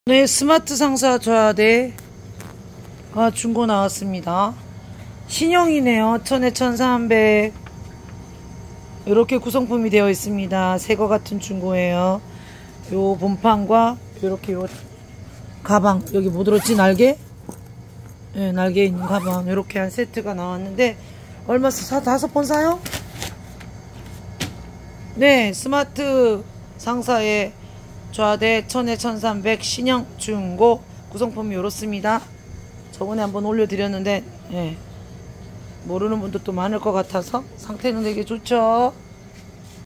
네, 스마트 상사 좌대 중고 나왔습니다. 신형이네요. 1000에 1300 이렇게 구성품이 되어 있습니다. 새거 같은 중고예요. 요 본판과 이렇게 요 가방, 여기 뭐 들었지? 날개? 네, 날개 있는 가방 이렇게 한 세트가 나왔는데 얼마 5번 사요? 네, 스마트 상사의 좌대 1000에 1300 신형 중고 구성품이 이렇습니다. 저번에 한번 올려드렸는데 모르는 분들도 많을 것 같아서 상태는 되게 좋죠.